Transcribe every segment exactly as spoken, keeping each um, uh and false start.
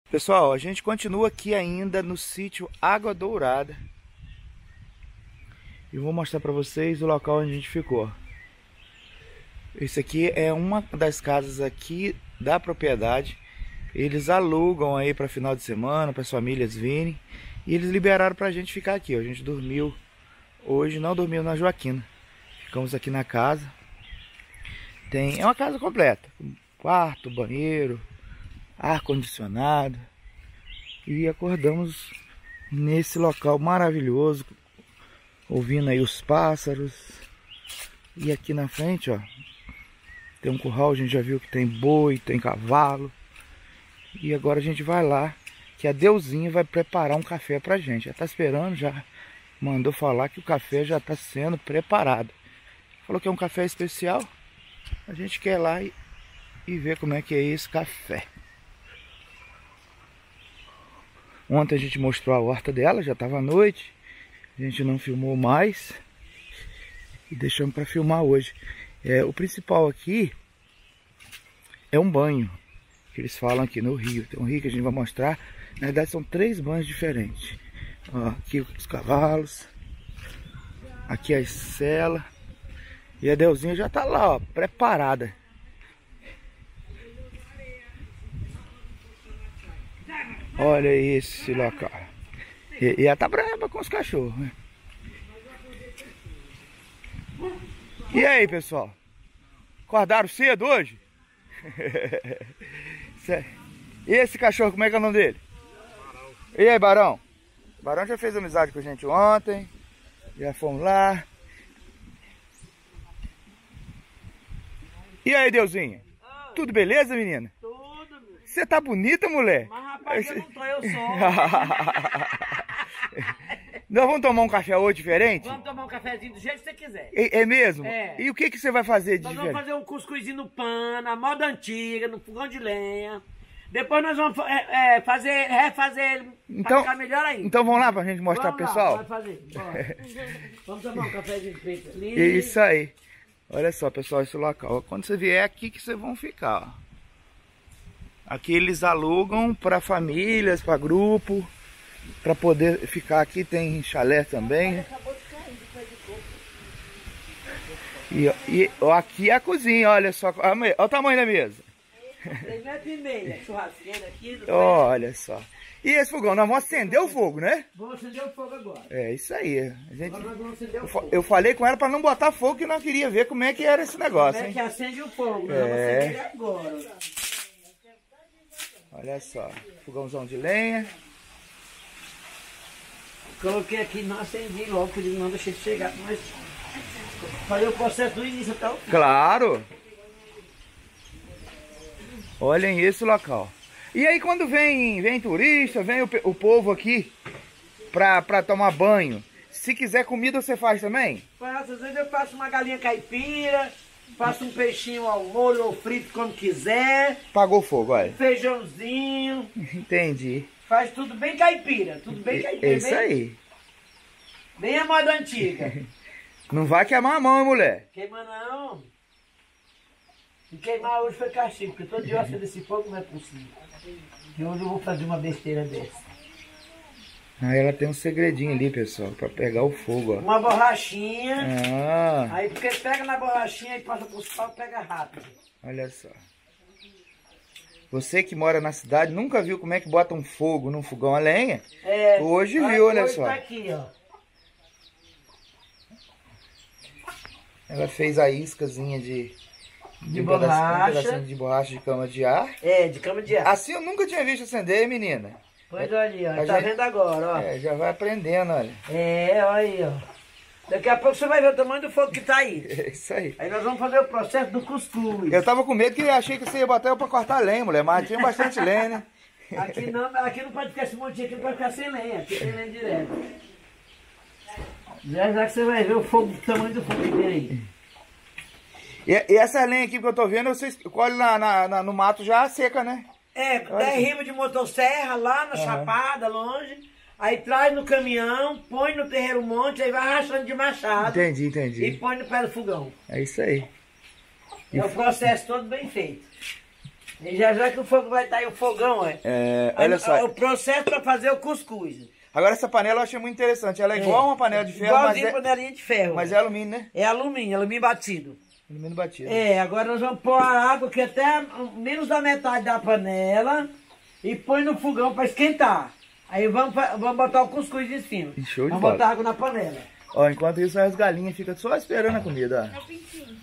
Pessoal, a gente continua aqui ainda no sítio Água Dourada. E vou mostrar para vocês o local onde a gente ficou. Esse aqui é uma das casas aqui da propriedade. Eles alugam aí para final de semana, para as famílias virem. E eles liberaram para a gente ficar aqui. A gente dormiu hoje, não dormiu na Joaquina. Ficamos aqui na casa. Tem, é uma casa completa. Quarto, banheiro, ar-condicionado. E acordamos nesse local maravilhoso, ouvindo aí os pássaros. E aqui na frente, ó, tem um curral, a gente já viu que tem boi, tem cavalo. E agora a gente vai lá, que a Deusinha vai preparar um café pra gente. Já tá esperando, já mandou falar que o café já tá sendo preparado. Falou que é um café especial. A gente quer ir lá e, e ver como é que é esse café. Ontem a gente mostrou a horta dela, já estava à noite. A gente não filmou mais. E deixamos para filmar hoje. É, o principal aqui é um banho que eles falam aqui no rio. Tem um rio que a gente vai mostrar. Na verdade são três banhos diferentes. Ó, aqui os cavalos. Aqui a cela. E a Deusinha já tá lá, ó, preparada. Olha esse local. E, e ela tá brava com os cachorros, né? E aí, pessoal? Acordaram cedo hoje? E esse cachorro, como é que é o nome dele? Barão. E aí, Barão? O Barão já fez amizade com a gente ontem. Já fomos lá. E aí, Deusinha? Oi. Tudo beleza, menina? Tudo, meu. Você tá bonita, mulher? Mas, rapaz, eu não tô, eu sou. Nós vamos tomar um café hoje diferente? Vamos tomar um cafezinho do jeito que você quiser. É, é mesmo? É. E o que, que você vai fazer de Nós diferente? vamos fazer um cuscuzinho no pano, na moda antiga, no fogão de lenha. Depois nós vamos é, é, fazer, refazer ele então, pra ficar melhor ainda. Então vamos lá pra gente mostrar pro pessoal? Vamos lá, pode fazer. Bora. Vamos tomar um cafezinho feito ali. É isso aí. Olha só, pessoal, esse local. Quando você vier aqui que vocês vão ficar, ó. Aqui eles alugam para famílias, para grupo, para poder ficar aqui. Tem chalé também. E, e ó, aqui é a cozinha, olha só. Olha o tamanho da mesa. três metros e meio, churrasqueira aqui. Olha só. E esse fogão, nós vamos acender o fogo, né? Vamos acender o fogo agora. É isso aí. A gente... Agora nós vamos acender o eu, fogo. eu falei com ela para não botar fogo, que nós queria ver como é que era esse negócio. Como é hein? que acende o fogo? Nós é. vamos acender ele agora. Olha só, fogãozão de lenha. Coloquei aqui, não acendi logo, porque ele não deixei de chegar. Mas fazer o processo do início até o fim. Claro! Olhem esse local. E aí quando vem, vem turista, vem o, o povo aqui pra, pra tomar banho, se quiser comida você faz também? Faço, às vezes eu faço uma galinha caipira, faço um peixinho ao molho ou frito como quiser. Pagou o fogo, olha. Um feijãozinho. Entendi. Faz tudo bem caipira, tudo bem caipira. É isso bem, aí. Bem a moda antiga. Não vai queimar a mão, hein, mulher? Queima não. Se queimar hoje foi castigo, porque todo dia eu acendo esse fogo não é possível. E hoje eu vou fazer uma besteira dessa. Aí ela tem um segredinho ali, pessoal, pra pegar o fogo, ó. Uma borrachinha. Ah. Aí porque pega na borrachinha e passa pros pau, pega rápido. Olha só. Você que mora na cidade nunca viu como é que bota um fogo num fogão a lenha? É. Hoje viu, olha hoje só. tá aqui, ó. Ela fez a iscazinha de... De um borracha. Um pedacinho de borracha de cama de ar. É, de cama de ar. Assim eu nunca tinha visto acender, menina. Pois olha ali, ó. A Tá gente- vendo agora, ó. É, já vai aprendendo, olha. É, olha aí, ó. Daqui a pouco você vai ver o tamanho do fogo que tá aí. É isso aí. Aí nós vamos fazer o processo do cuscuz. Eu tava com medo que eu achei que você ia botar eu pra cortar lenha, mulher, mas tinha bastante lenha, né? Aqui não, aqui não pode ficar esse montinho aqui, não pode ficar sem lenha. Aqui tem lenha direto. Já já que você vai ver o fogo, o tamanho do fogo dele aí. E, e essa lenha aqui que eu tô vendo, vocês colhem na, na, na- no mato já seca, né? É, dez rimas de motosserra lá na Aham. Chapada, longe. Aí traz no caminhão, põe no terreiro monte, aí vai rachando de machado. Entendi, E entendi. põe no pé do fogão. É isso aí. É o processo todo bem feito. E já já que o fogo vai estar aí, o fogão, é. É, olha Aí, só. o processo para fazer o cuscuz. Agora essa panela eu achei muito interessante. Ela é igual É. uma panela de ferro, mas Igualzinho é, panelinha de ferro. mas é alumínio, né? É alumínio, alumínio batido. Alumínio batido. É, agora nós vamos pôr a água que até menos da metade da panela e põe no fogão para esquentar. Aí vamos, fa- vamos botar o cuscuz em cima. Show de vamos bola. botar água na panela. Ó, enquanto isso as galinhas ficam só esperando a comida, ó.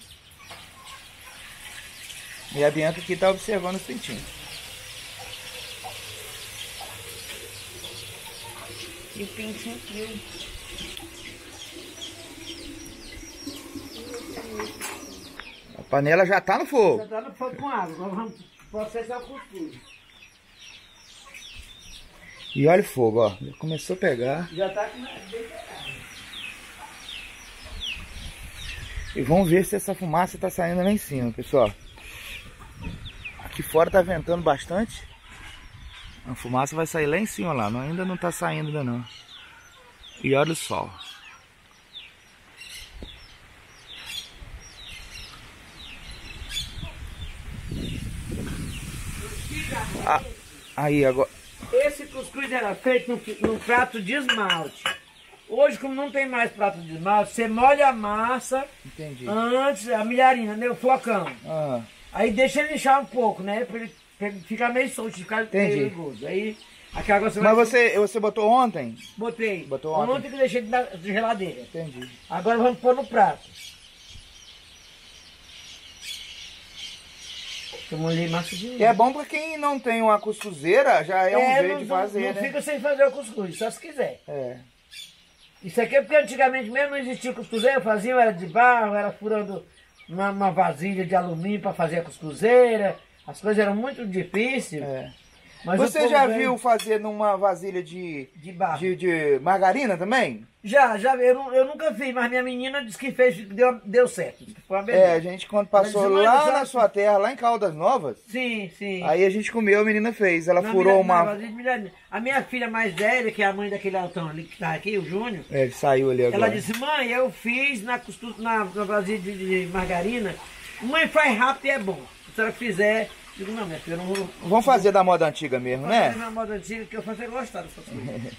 E a Bianca aqui tá observando os pintinhos. E o pintinho frio. A panela já tá no fogo. Já tá no fogo com água. Nós vamos processar o cuscuz. E olha o fogo, ó. Já começou a pegar. Já tá com... E vamos ver se essa fumaça tá saindo lá em cima, pessoal. Aqui fora tá ventando bastante. A fumaça vai sair lá em cima lá. Não, ainda não tá saindo ainda não. E olha o sol. Ah, aí agora. Esse cuscuz era feito num, num prato de esmalte. Hoje, como não tem mais prato de esmalte, você molha a massa Entendi. antes, a milharinha, né? O flocão. Ah, Aí deixa ele inchar um pouco, né? Pra ele, pra ele ficar meio solto, ficar Entendi. meio gosto. Aí, aqui agora você mas vai... você, você botou ontem? Botei. Botou ontem. Ontem que eu deixei na de geladeira. Entendi. Agora vamos pôr no prato. Eu molhei massa de... E é bom pra quem não tem uma cuscuzeira, já é, um jeito não, de não- fazer, não né? fica sem fazer o cuscuz, só se quiser. É. Isso aqui é porque antigamente mesmo não existia cuscuzeira, faziam, era de barro, era furando uma, uma vasilha de alumínio para fazer a cuscuzeira. As coisas eram muito difíceis. É. Mas o Você povo já veio viu fazer numa vasilha de, de barro? de, de margarina também? Já, já, eu, nu- eu nunca fiz, mas minha menina disse que fez, que deu, deu certo. que Foi uma É, a beleza. gente quando passou Mas, mas, lá já- na sua terra, lá em Caldas Novas, Sim, sim. aí a gente comeu, a menina fez. Ela Na furou milha- na uma... vasilha de milharinha. A minha filha mais velha, que é a mãe daquele altão ali que tá aqui, o Júnior, É, ele saiu ali agora. ela disse, mãe, eu fiz na, costu- na, na vasilha de, de margarina. Mãe, faz rápido e é bom. Se a senhora fizer, eu digo, não, minha filha, eu não vou... Vamos fazer da moda antiga mesmo, Vou fazer né? na moda antiga que eu faço é gostar dessas coisas.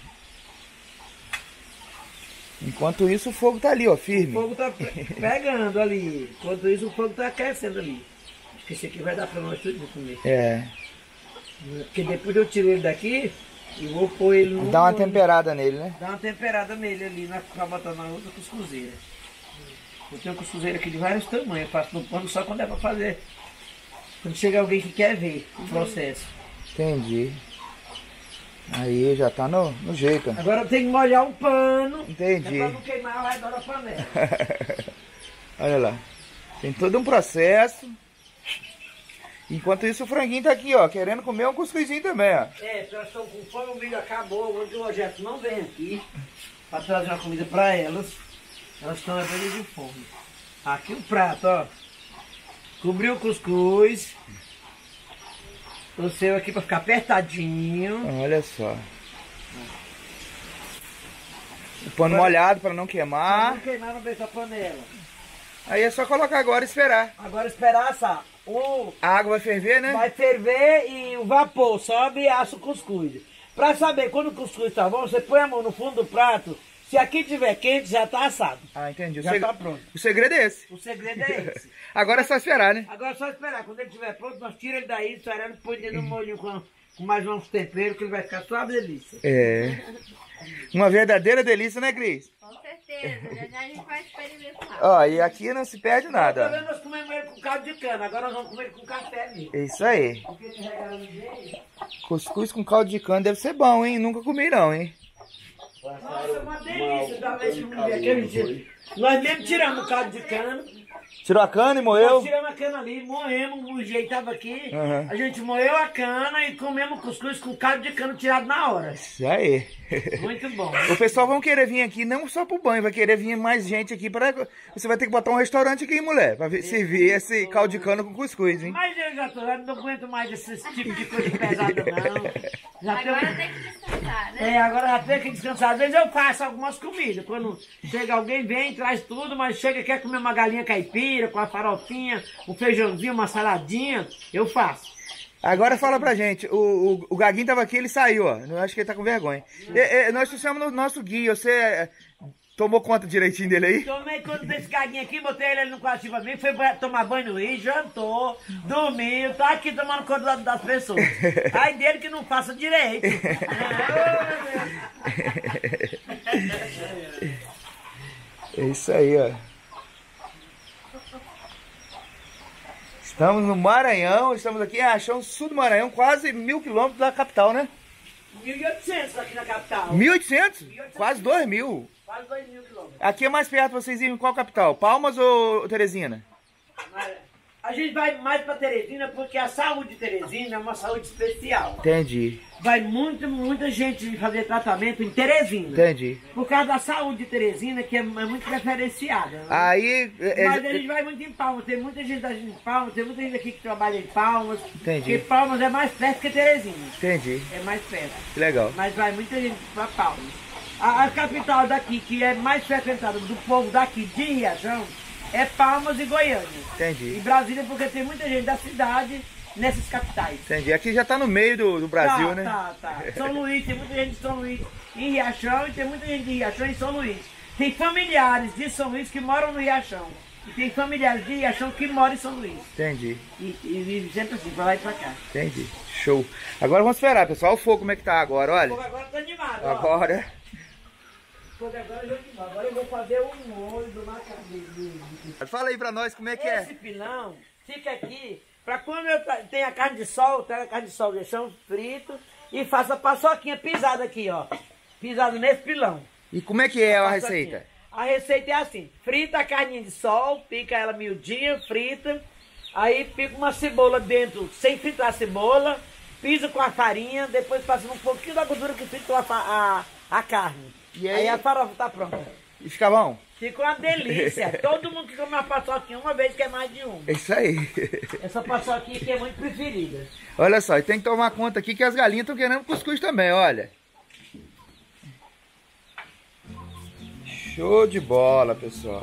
Enquanto isso o fogo tá ali, ó, O firme. fogo tá pe- pegando ali. Enquanto isso, o fogo tá aquecendo ali. Acho que esse aqui vai dar pra nós tudo comer. É, Porque depois eu tiro ele daqui e vou pôr ele no... dá uma temperada nele, né? Dá uma temperada nele ali, na, pra botar na outra cuscuzeira. Eu tenho cuscuzeira aqui de vários tamanhos. Eu faço no pano só quando é pra fazer. Quando chega alguém que quer ver o processo. Entendi. Aí já tá no, no jeito. Agora eu tenho que molhar um pano. Entendi. É pra não queimar ao redor da panela. Olha lá. Tem todo um processo. Enquanto isso o franguinho tá aqui, ó, querendo comer um cuscuzinho também, ó. É, elas estão com fome, o milho acabou. Hoje o Roberto não vem aqui para trazer uma comida para elas. Elas estão apenas de fome. Aqui o prato, ó. Cobriu o cuscuz. O seu aqui para ficar apertadinho. Olha só. O pano molhado para não Pra queimar. não queimar no meio da panela. Aí é só colocar agora e esperar. Agora esperar assar. O A água vai ferver, né? vai ferver e o vapor sobe e assa o cuscuz. Para saber quando o cuscuz está bom, você põe a mão no fundo do prato. Se aqui tiver quente, já está assado. Ah, entendi. O, Já seg- tá pronto. o segredo é esse. O segredo é esse. Agora é só esperar, né? Agora é só esperar. Quando ele estiver pronto, nós tiramos ele daí, esperando, põe dentro do molho com, com mais uns temperos, que ele vai ficar suave delícia. É. Uma verdadeira delícia, né, Cris? Com certeza. Já já a gente vai experimentar. Ó, e aqui não se perde Tá nada. vendo? Nós comemos ele com caldo de cana, agora nós vamos comer ele com café mesmo. É isso aí. Porque ele regala no jeito. Cuscuz com caldo de cana deve ser bom, hein? Nunca comi não, hein? Nossa, é uma delícia da leite de mulher. Aquele dia. Nós mesmo tiramos o caldo de cana. Tirou a cana e Nós moeu? tiramos a cana ali, moemos, o jeito tava aqui. Uhum. A gente moeu a cana e comemos cuscuz com caldo de cana tirado na hora. Isso aí. Muito bom. O pessoal vão querer vir aqui não só pro banho, vai querer vir mais gente aqui para. Você vai ter que botar um restaurante aqui, mulher, pra ver- servir esse caldo de cana com cuscuz, hein? Mas eu já tô, eu não aguento mais esse tipo de coisa pesada, não. Já Agora tenho- tem que descansar, né? É, agora já tenho que descansar. Às vezes eu faço algumas comidas. Quando chega alguém, vem, traz tudo, mas chega e quer comer uma galinha caipira, com a farofinha, um feijãozinho, uma saladinha, eu faço. Agora fala pra gente, o, o, o Gaguinho tava aqui, ele saiu, ó. Eu acho que ele tá com vergonha. E, e, nós trouxemos no nosso guia, você é, tomou conta direitinho dele aí? Tomei conta desse Gaguinho aqui, botei ele ali no quartinho pra mim, foi pra tomar banho no rio, jantou, dormiu, tá aqui tomando conta das pessoas. Ai dele que não faça direito. É isso aí, ó. Estamos no Maranhão, estamos aqui em Riachão, sul do Maranhão, quase mil quilômetros da capital, né? mil e oitocentos aqui na capital. mil e oitocentos? Quase dois mil. Quase dois mil quilômetros. Aqui é mais perto, vocês irem em qual capital? Palmas ou Teresina? A gente vai mais pra Teresina porque a saúde de Teresina é uma saúde especial. Entendi. Vai muito, muita gente fazer tratamento em Teresina. Entendi. Por causa da saúde de Teresina, que é, é muito preferenciada. Né? Aí... É, Mas a gente vai muito em Palmas. Tem muita gente da gente em Palmas, tem muita gente aqui que trabalha em Palmas. Entendi. Porque Palmas é mais perto que Teresina. Entendi. É mais perto. Que legal. Mas vai muita gente pra Palmas. A, a capital daqui, que é mais frequentada do povo daqui de Riachão, é Palmas e Goiânia. Entendi. E Brasília, porque tem muita gente da cidade nessas capitais. Entendi. Aqui já tá no meio do, do Brasil, tá, né? Tá, tá. São Luís, tem muita gente de São Luís em Riachão e tem muita gente de Riachão em São Luís. Tem familiares de São Luís que moram no Riachão. E tem familiares de Riachão que moram em São Luís. Entendi. E, e vive sempre assim, pra lá e pra cá. Entendi. Show. Agora vamos esperar, pessoal. O fogo como é que tá agora, olha. O fogo agora tá animado, ó. Agora... O fogo agora, eu, agora eu vou fazer um molho do macarrão. Fala aí pra nós como é que Esse é. pilão fica aqui pra quando eu tenho a carne de sol, pego a carne de sol, deixamos frito e faço a paçoquinha pisada aqui, ó. Pisado nesse pilão. E como é que é a Paçoquinha. receita? A receita é assim, frita a carninha de sol, pica ela miudinha, frita, aí pica uma cebola dentro, sem fritar a cebola, pisa com a farinha, depois passa um pouquinho da gordura que fritou a, a, a carne. E aí? aí aí a farofa tá pronta. E fica bom? Fica uma delícia. Todo mundo que come uma paçoquinha uma vez quer mais de uma. É isso aí. Essa paçoquinha aqui é muito preferida. Olha só, e tem que tomar conta aqui que as galinhas estão querendo cuscuz também, olha. Show de bola, pessoal.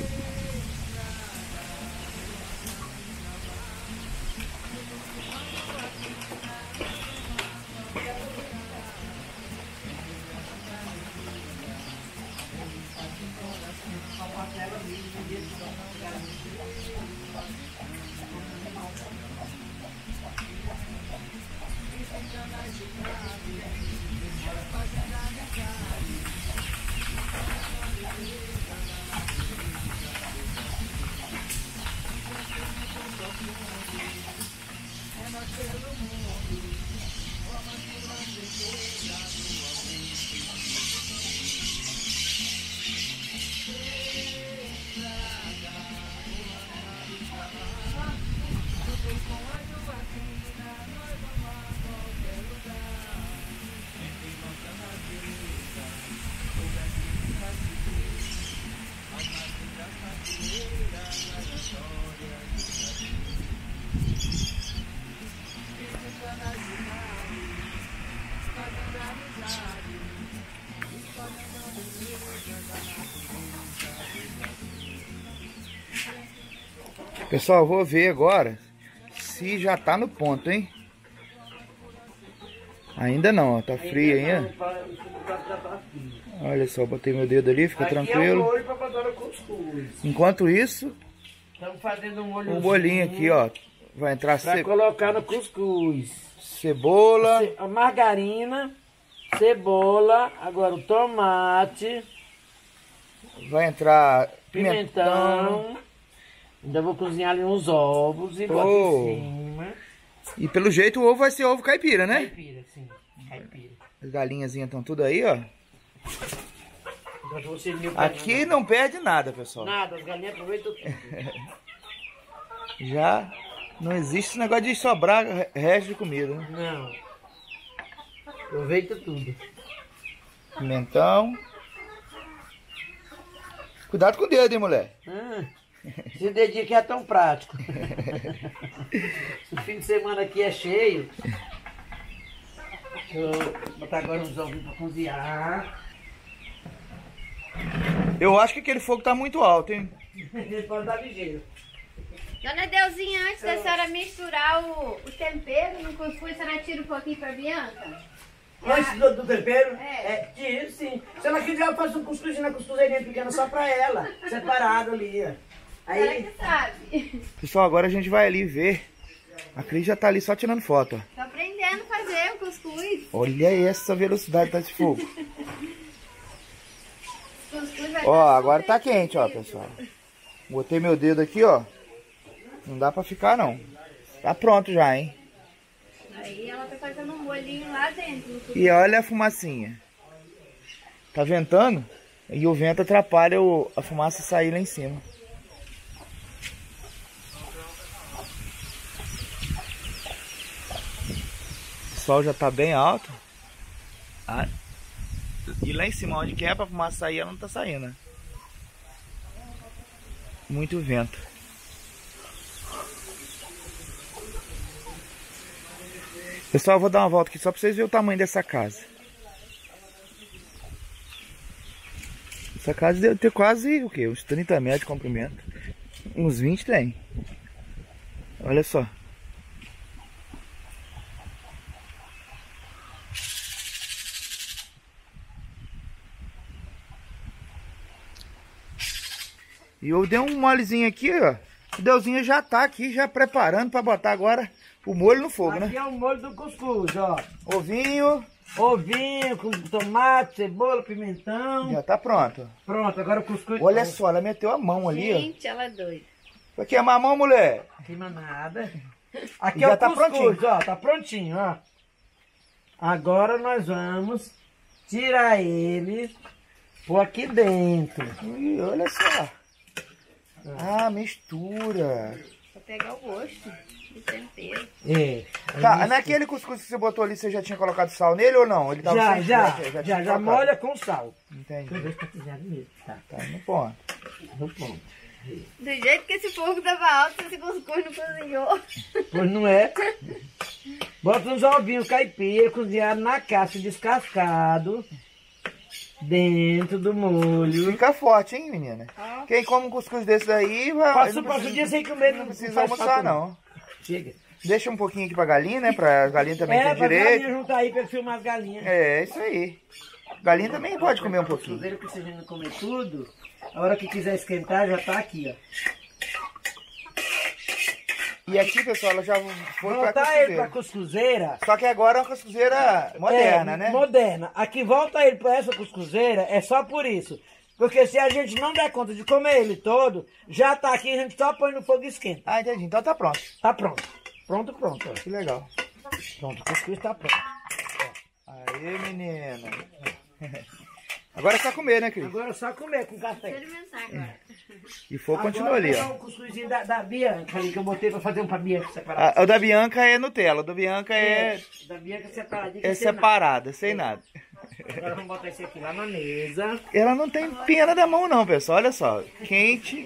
Pessoal, vou ver agora se já tá no ponto, hein? Ainda não, ó, tá frio ainda. Olha só, botei meu dedo ali, fica aqui tranquilo. é o molho pra botar no cuscuz. Enquanto isso, Estamos fazendo um molho. um bolinho aqui, ó. Vai entrar Pra ce... colocar no cuscuz. cebola. Ce- A margarina, cebola, agora o tomate, Vai entrar pimentão. pimentão. Ainda vou cozinhar ali uns ovos e boto Oh. em cima. E pelo jeito o ovo vai ser ovo caipira, né? Caipira, sim. Caipira. As galinhazinhas estão tudo aí, ó. Agora você me Aqui não perde nada, pessoal. Nada, as galinhas aproveitam tudo. Já não existe esse negócio de sobrar re- resto de comida, né? Não. Aproveita tudo. Pimentão. Cuidado com o dedo, hein, mulher? Ah, esse dedinho aqui é tão prático. O fim de semana aqui é cheio. Deixa eu botar agora uns ovinhos pra cozinhar. Eu acho que aquele fogo tá muito alto, hein? Pode dar ligeiro. Dona Deusinha, antes da senhora misturar o, o tempero no cuscuz, a senhora tira um pouquinho pra Bianca? Antes do, do tempero? É. É, tiro sim. Se ela quiser, eu faço um cuscuz na costureirinha pequena só pra ela. Separado ali, ó. A senhora Aí, que sabe. Pessoal, agora a gente vai ali ver. A Cris já tá ali só tirando foto, ó. Tô aprendendo a fazer o cuscuz. Olha essa velocidade desse fogo. Cuscuz vai Ó, dar agora super tá quente, ó, frio. pessoal. Botei meu dedo aqui, ó. Não dá pra ficar, não. Tá pronto já, hein? Aí ela tá fazendo um bolinho lá dentro. no cuscuz. E olha a fumacinha. Tá ventando? E o vento atrapalha o, a fumaça sair lá em cima. O sol já tá bem alto. Ah, e lá em cima, onde que é pra fumaça sair, ela não tá saindo, né? Muito vento. Pessoal, eu vou dar uma volta aqui só pra vocês verem o tamanho dessa casa. Essa casa deve ter quase, o quê? Uns trinta metros de comprimento. Uns vinte tem. Olha só. E eu dei um molezinho aqui, ó. O Deusinha já tá aqui, já preparando pra botar agora o molho no fogo, aqui né? é o molho do cuscuz, ó. Ovinho. Ovinho com tomate, cebola, pimentão. Já tá pronto. Pronto, agora o cuscuz. Olha só, ela meteu a mão ali, ó. Gente, ela é doida. Vai queimar a mão, mulher. Queima nada. Aqui Já é o tá cuscuz, prontinho. ó. Tá prontinho, ó. Agora nós vamos tirar ele por aqui dentro. Ih, olha só. Ah, mistura. Pra pegar o gosto do tempero. É. Tá, naquele cuscuz que você botou ali, você já tinha colocado sal nele ou não? Ele tava Já, sem- já, tinha já, já, colocado. molha com sal. Entendi. Deixa eu ver se tá cozinhado mesmo. Tá, Tá no ponto. no ponto. Do jeito que esse fogo tava alto, esse cuscuz não cozinhou. Pois não é? Bota uns ovinhos caipira cozinhados na casca, descascado, dentro do molho. Fica forte, hein, menina? Ó. Quem come um cuscuz desse daí, vai, Passa, não passa o precisa, dia sem comer, não precisa faz almoçar, falta, não. Chega. Deixa um pouquinho aqui pra galinha, né? Pra galinha também É, ter pra direito. galinha juntar aí pra filmar as galinhas. É, isso aí. Galinha também pode comer um pouquinho. Cruzeiro que você não comer tudo, a hora que quiser esquentar já tá aqui, ó. E aqui, pessoal, ela já foi pra Voltar ele pra cuscuzeira. cuscuzeira. Só que agora é uma cuscuzeira moderna, é, né? Moderna. Aqui volta ele pra essa cuscuzeira é só por isso. Porque se a gente não der conta de comer ele todo, já tá aqui, a gente só põe no fogo e esquenta. Ah, entendi. Então tá pronto. Tá pronto. Pronto, pronto. Ó. Que legal. Pronto, o cuscuz tá pronto. Aê, menina. Agora é só comer, né, Cris? Agora é só comer com café. Experimentar agora. E fogo Agora continua ali, pegar ó. o cuscuzinho da, da Bianca ali, que eu botei pra fazer um pra Bianca separado. Ah, o da Bianca é Nutella, o da Bianca é, Da Bianca separadinho. é sem nada. separada, sem nada. Agora vamos botar esse aqui lá na mesa. Ela não tem pena da mão não, pessoal, olha só. Quente.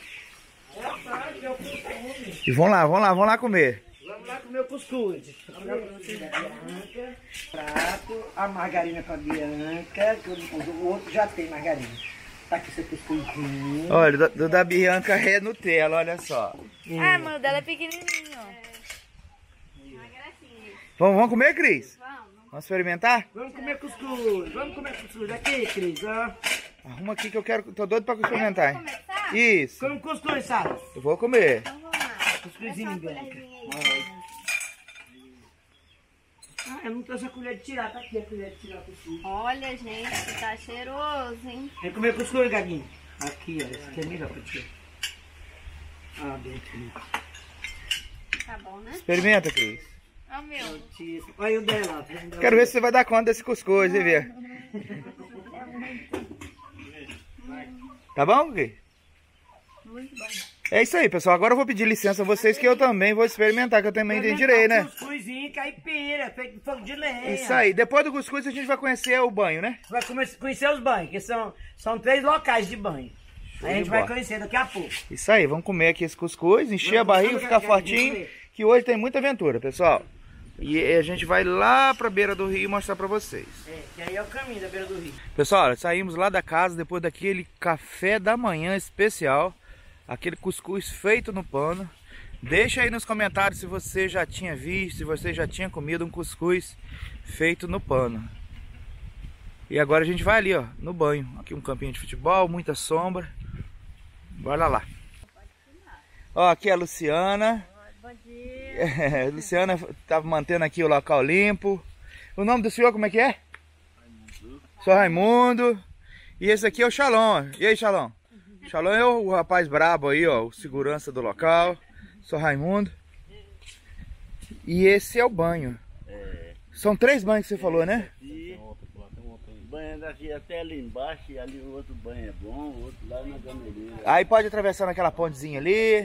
E vamos lá, vamos lá, vamos lá comer. Vamos lá comer o cuscuz. Vamos lá comer da Bianca. Prato, a margarina pra Bianca, que o, o outro já tem margarina. Tá aqui seu cuscuzinho. Olha, o da- do da Bianca é Nutella, olha só. Ah, mano, o dela é pequenininho. Uma gracinha. Vamos, vamos comer, Cris? Vamos. Vamos experimentar? Vamos comer cuscuz, vamos comer cuscuz. Aqui, Cris, ó. Arruma aqui que eu quero, tô doido pra experimentar. hein? Começar? Isso, Come cuscuz, Sara. eu vou comer. Então vamos lá. Cuscuzinho, Essa Bianca. colherzinha aí. Ah, eu não trouxe a colher de tirar, tá aqui a colher de tirar o cuscuz. Olha, gente, tá cheiroso, hein? Vem comer cuscuz, galinha. Aqui, ó, esse aqui é melhor pra ti. Ah, bem aqui. Tá bom, né? Experimenta, Cris. Ó o meu. Olha o dela. ó, o dela. Quero ver se você vai dar conta desse cuscuz, e ver. Tá bom, Cris? Muito bom. É isso aí, pessoal. Agora eu vou pedir licença a vocês que eu também vou experimentar, que eu também tenho direito, né? Cuscuzinho caipira, feito de fogo de lenha. Isso aí. Depois do cuscuz a gente vai conhecer o banho, né? Vai come- conhecer os banhos, que são, são três locais de banho. Aí a gente de vai bola. conhecer daqui a pouco. Isso aí. Vamos comer aqui esse cuscuz, encher a Vamos, barriga, vamos, ficar vamos, vamos fortinho. comer. Que hoje tem muita aventura, pessoal. E a gente vai lá pra beira do rio mostrar pra vocês. É, que aí é o caminho da beira do rio. Pessoal, olha, saímos lá da casa depois daquele café da manhã especial. Aquele cuscuz feito no pano. Deixa aí nos comentários se você já tinha visto, se você já tinha comido um cuscuz feito no pano. E agora a gente vai ali, ó, no banho. Aqui um campinho de futebol, muita sombra. Bora lá. Ó, aqui é a Luciana. Bom dia. É, Luciana tá mantendo aqui o local limpo. O nome do senhor como é que é? Raimundo. Sou Raimundo. E esse aqui é o Shalom. E aí, Shalom? Shalom é o rapaz brabo aí, ó, o segurança do local. Sou Raimundo. E esse é o banho. É. São três banhos que você falou, né? E o banho daqui até ali embaixo, e ali o outro banho é bom, o outro lá na gameleira. Aí pode atravessar naquela pontezinha ali.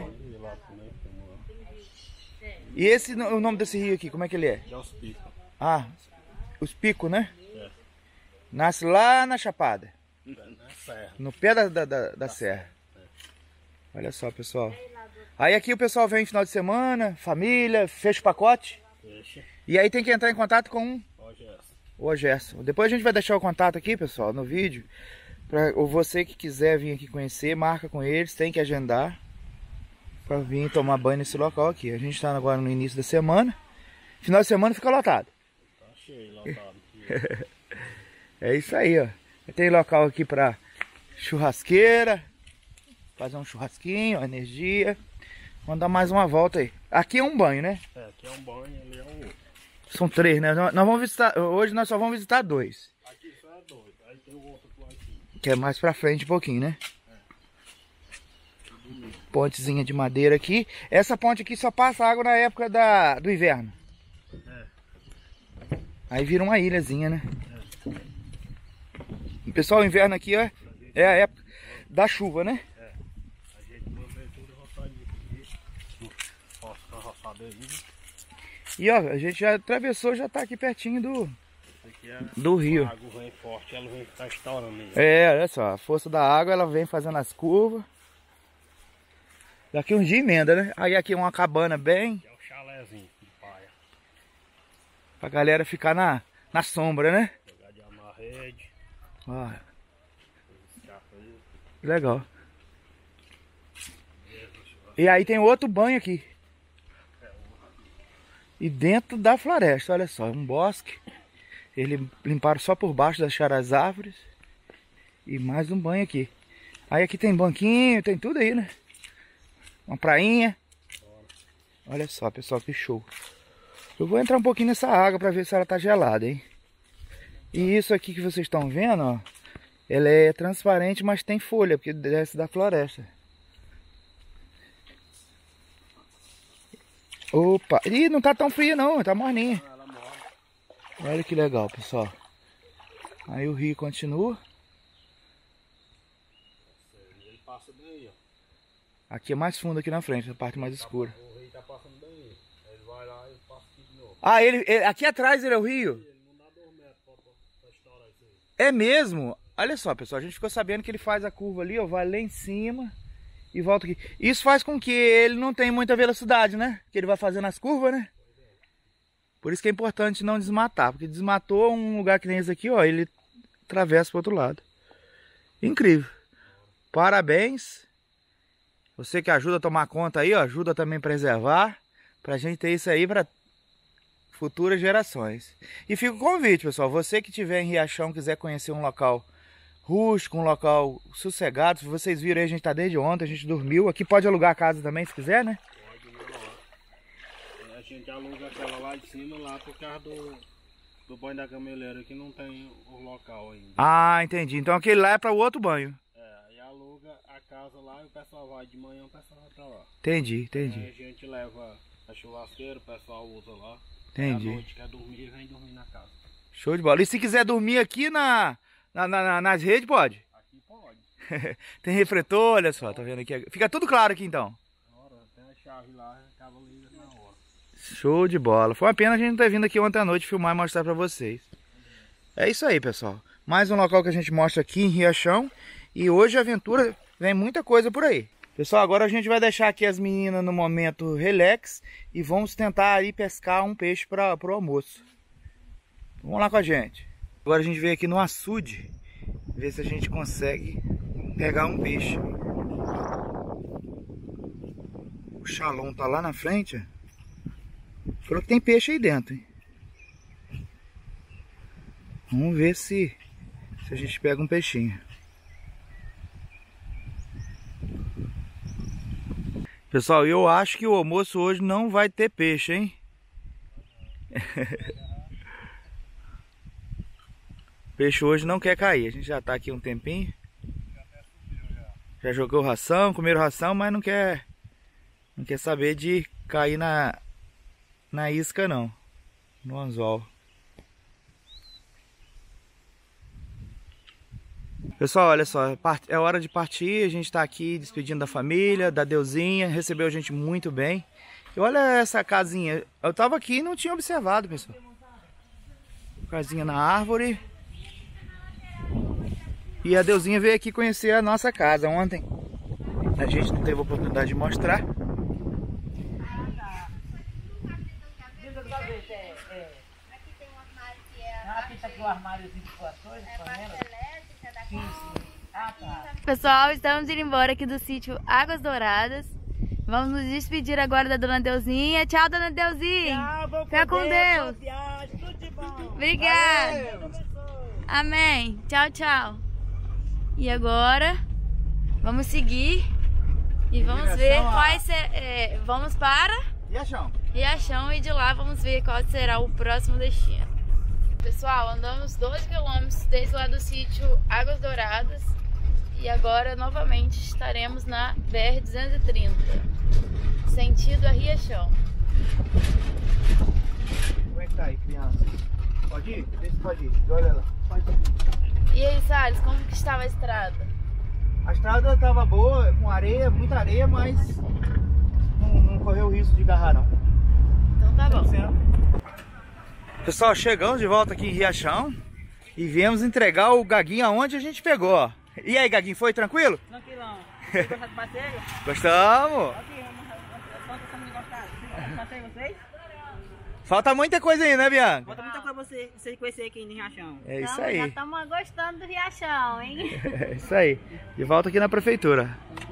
E esse, o nome desse rio aqui, como é que ele é? É os picos. Ah, os picos, né? É. Nasce lá na Chapada. Na serra. No pé da, da, da, da serra. Olha só, pessoal. Aí aqui o pessoal vem no final de semana, família, fecha o pacote. Fecha. E aí tem que entrar em contato com Ó, Gerson. o Gerson. Depois a gente vai deixar o contato aqui, pessoal, no vídeo. Pra você que quiser vir aqui conhecer, marca com eles, tem que agendar para vir tomar banho nesse local aqui. A gente está agora no início da semana. Final de semana fica lotado. Tá cheio, lotado. É isso aí, ó. Tem local aqui para churrasqueira, fazer um churrasquinho, energia. Vamos dar mais uma volta aí. Aqui é um banho, né? É, aqui é um banho, ali é o outro. São três, né? Nós vamos visitar, hoje nós só vamos visitar dois. Aqui só é dois, aí tem o outro por aqui. Que é mais pra frente um pouquinho, né? Pontezinha de madeira aqui. Essa ponte aqui só passa água na época da, do inverno. É. Aí vira uma ilhazinha, né? É. Pessoal, o inverno aqui ó, é a época da chuva, né? É. A gente mantém tudo roçadinho aqui. Roça, roçado aí. E ó, a gente já atravessou, já tá aqui pertinho do, é do rio. A água vem forte, ela vem tá estourando aí. É, olha só, a força da água, ela vem fazendo as curvas. Daqui uns dias emenda, né? Aí aqui é uma cabana bem... É o chalézinho de paia. Pra galera ficar na, na sombra, né? Jogar de amar rede. Ó. Legal. E aí tem outro banho aqui. E dentro da floresta, olha só, um bosque. Eles limparam só por baixo, deixaram as árvores. E mais um banho aqui. Aí aqui tem banquinho, tem tudo aí, né? Uma prainha. Olha só, pessoal, que show. Eu vou entrar um pouquinho nessa água para ver se ela tá gelada, hein? E isso aqui que vocês estão vendo, ó. Ela é transparente, mas tem folha, porque desce da floresta. Opa! Ih, não tá tão frio não, tá morninha. Olha que legal, pessoal. Aí o rio continua. Ele passa bem aí, ó. Aqui é mais fundo aqui na frente, a parte mais escura. O rio tá passando bem aí. Ele vai lá e passa aqui de novo. Ah, ele, ele aqui atrás ele é o rio? Ele não dá dois metros pra, pra, pra estourar isso aí. É mesmo? Olha só, pessoal, a gente ficou sabendo que ele faz a curva ali, ó, vai lá em cima e volta aqui. Isso faz com que ele não tenha muita velocidade, né? Que ele vai fazendo as curvas, né? Por isso que é importante não desmatar, porque desmatou um lugar que nem esse aqui, ó, ele atravessa pro outro lado. Incrível. Parabéns. Você que ajuda a tomar conta aí, ó, ajuda também a preservar, pra gente ter isso aí para futuras gerações. E fica o convite, pessoal, você que estiver em Riachão, quiser conhecer um local rústico, um local sossegado, se vocês viram aí, a gente tá desde ontem, a gente dormiu, aqui pode alugar a casa também, se quiser, né? Pode, não. A gente aluga aquela lá de cima, lá por causa do, do banho da gameleira, que não tem o local ainda. Ah, entendi, então aquele lá é para o outro banho. É, e aluga a casa lá e o pessoal vai de manhã, o pessoal vai pra lá. Entendi, entendi. Aí a gente leva a churrasqueira, o pessoal usa lá. Entendi. À noite quer dormir, vem dormir na casa. Show de bola. E se quiser dormir aqui na, na, na nas redes, pode? Aqui pode. Tem refletor, olha só, tá vendo aqui? Fica tudo claro aqui então. Na hora, tem a chave lá, acaba liga na hora. Show de bola. Foi uma pena a gente não ter vindo aqui ontem à noite filmar e mostrar pra vocês. É isso aí, pessoal. Mais um local que a gente mostra aqui em Riachão. E hoje a aventura vem muita coisa por aí. Pessoal, agora a gente vai deixar aqui as meninas no momento relax e vamos tentar aí pescar um peixe para o almoço. Vamos lá com a gente. Agora a gente veio aqui no açude, ver se a gente consegue pegar um peixe. O Shalom tá lá na frente. Falou que tem peixe aí dentro, hein? Vamos ver se, se a gente pega um peixinho. Pessoal, eu acho que o almoço hoje não vai ter peixe, hein? Peixe hoje não quer cair. A gente já tá aqui um tempinho. Já jogou ração, comeram ração, mas não quer não quer saber de cair na na isca não, no anzol. Pessoal, olha só, é hora de partir. A gente está aqui despedindo da família, da Deusinha, recebeu a gente muito bem. E olha essa casinha, eu tava aqui e não tinha observado, pessoal. Casinha na árvore. E a Deusinha veio aqui conhecer a nossa casa ontem. A gente não teve a oportunidade de mostrar. Aqui tem um armário que é a tá aqui o armáriozinho com as coisas, parte panela. elétrica da Sim, sim. Ah, tá. Pessoal, estamos indo embora aqui do sítio Águas Douradas. Vamos nos despedir agora da Dona Deusinha. Tchau, Dona Deusinha. Tchau, vou Fica com Deus. Viagem, tudo de bom. Obrigada. Deus abençoe. Amém. Tchau, tchau. E agora, vamos seguir e vamos Direção ver a- quais... se- é, vamos para Riachão. Riachão e de lá vamos ver qual será o próximo destino. Pessoal, andamos doze quilômetros desde lá do sítio Águas Douradas e agora novamente estaremos na B R duzentos e trinta, sentido a Riachão. Como é que tá aí, criança? Pode ir? Vê se pode ir. Olha lá. Pode ir. E aí, Salles, como que estava a estrada? A estrada tava boa, com areia, muita areia, mas não, não correu o risco de agarrar não. Então tá bom. Pessoal, chegamos de volta aqui em Riachão e viemos entregar o Gaguinho aonde a gente pegou, ó. E aí, Gaguinho, foi tranquilo? Tranquilão. Você gosta de passeio? Gostamos! Aqui, quanto estamos de gostar? Passeio vocês? Falta muita coisa aí, né, Bianca? Bota muita coisa pra você, você conhecer aqui em Riachão. É isso Então, já aí. estamos gostando do Riachão, hein? É isso aí. De volta aqui na prefeitura.